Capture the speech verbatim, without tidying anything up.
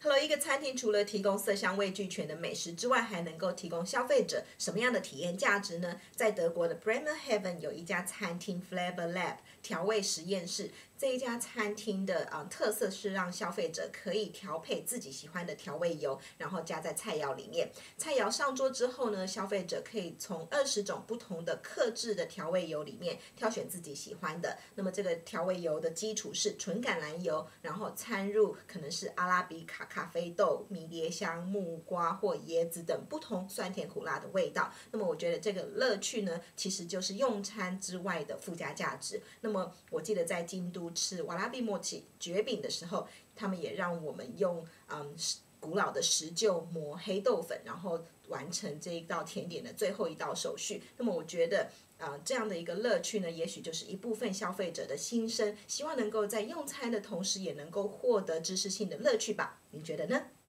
Hello，一个餐厅除了提供色香味俱全的美食之外，还能够提供消费者什么样的体验价值呢？在德国的 Bremerhaven 有一家餐厅 Flavor Lab 调味实验室。这一家餐厅的呃特色是让消费者可以调配自己喜欢的调味油，然后加在菜肴里面。菜肴上桌之后呢，消费者可以从二十种不同的克制的调味油里面挑选自己喜欢的。那么这个调味油的基础是纯橄榄油，然后掺入可能是阿拉比卡咖啡豆、迷迭香、木瓜或椰子等不同酸甜苦辣的味道。那么我觉得这个乐趣呢，其实就是用餐之外的附加价值。那么我记得在京都吃瓦拉比莫奇蕨饼的时候，他们也让我们用嗯古老的石臼磨黑豆粉，然后完成这一道甜点的最后一道手续。那么我觉得呃，这样的一个乐趣呢，也许就是一部分消费者的心声，希望能够在用餐的同时，也能够获得知识性的乐趣吧？你觉得呢？